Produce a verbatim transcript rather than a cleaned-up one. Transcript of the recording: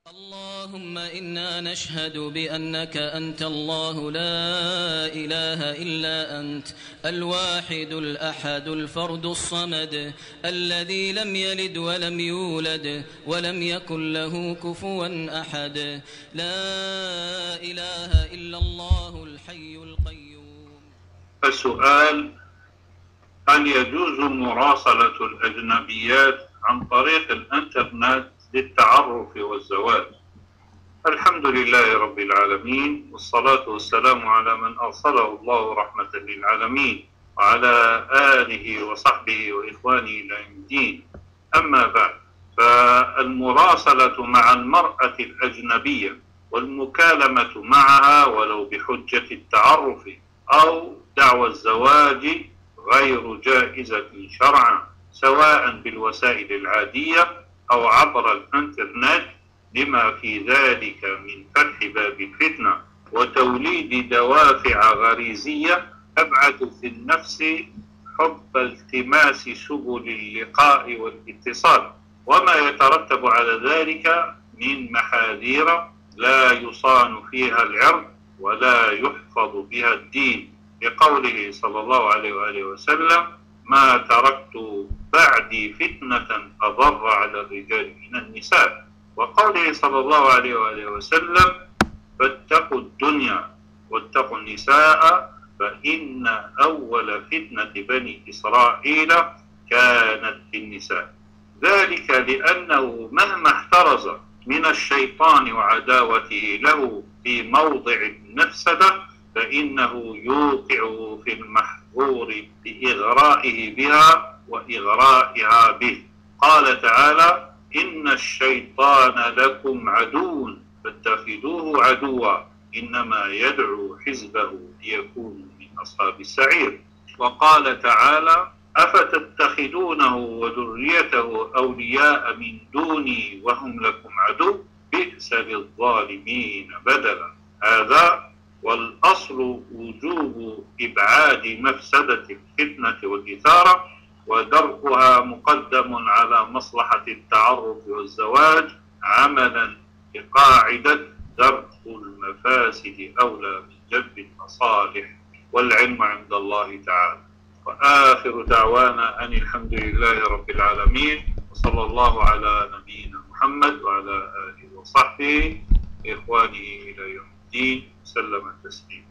اللهم إنا نشهد بأنك أنت الله لا إله إلا أنت الواحد الأحد الفرد الصمد الذي لم يلد ولم يولد ولم يكن له كفوا أحد. لا إله إلا الله الحي القيوم. السؤال: هل يجوز مراسلة الأجنبيات عن طريق الإنترنت للتعرف والزواج؟ الحمد لله رب العالمين، والصلاة والسلام على من أرسله الله رحمة للعالمين وعلى آله وصحبه وإخوانه إلى يوم الدين. أما بعد، فالمراسلة مع المرأة الأجنبية والمكالمة معها ولو بحجة التعرف أو دعوى الزواج غير جائزة شرعا، سواء بالوسائل العادية أو عبر الإنترنت، لما في ذلك من فتح باب الفتنة وتوليد دوافع غريزية تبعث في النفس حب التماس سبل اللقاء والاتصال، وما يترتب على ذلك من محاذير لا يصان فيها العرض ولا يحفظ بها الدين، لقوله صلى الله عليه وآله وسلم: ما تركت بعدي فتنة أضر على الرجال من النساء، وقوله صلى الله عليه وآله وسلم: فاتقوا الدنيا واتقوا النساء فإن أول فتنة بني إسرائيل كانت في النساء. ذلك لأنه مهما احترز من الشيطان وعداوته له في موضع المفسدة فإنه يوقع في المحظور بإغرائه بها وإغرائها به. قال تعالى: إن الشيطان لكم عدو فاتخذوه عدوا إنما يدعو حزبه ليكونوا من أصحاب السعير. وقال تعالى: أفتتخذونه وذريته أولياء من دوني وهم لكم عدو بئس للظالمين بدلا. هذا والأصل وجوب إبعاد مفسدة الفتنة والإثارة، ودرءها مقدم على مصلحة التعرف والزواج، عملا بقاعدة درء المفاسد أولى من جلب المصالح، والعلم عند الله تعالى. وآخر دعوانا أن الحمد لله رب العالمين، وصلى الله على نبينا محمد وعلى آله وصحبه إخوانه إلى يوم الدين، سلم تسليما.